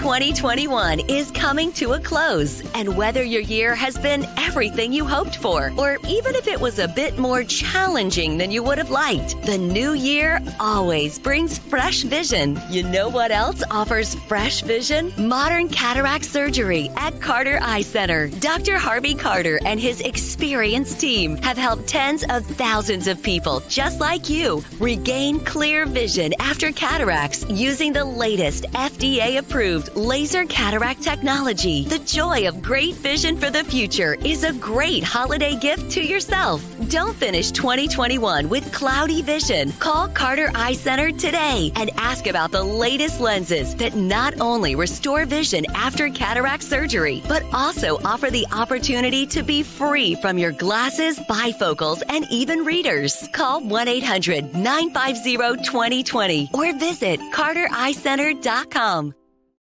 2021 is coming to a close, and whether your year has been everything you hoped for, or even if it was a bit more challenging than you would have liked, the new year always brings fresh vision. You know what else offers fresh vision? Modern cataract surgery at Carter Eye Center. Dr. Harvey Carter and his experienced team have helped tens of thousands of people just like you regain clear vision after cataracts using the latest FDA-approved laser cataract technology. The joy of great vision for the future is a great holiday gift to yourself. Don't finish 2021 with cloudy vision. Call Carter Eye Center today and ask about the latest lenses that not only restore vision after cataract surgery, but also offer the opportunity to be free from your glasses, bifocals, and even readers. Call 1-800-950-2020 or visit cartereyecenter.com.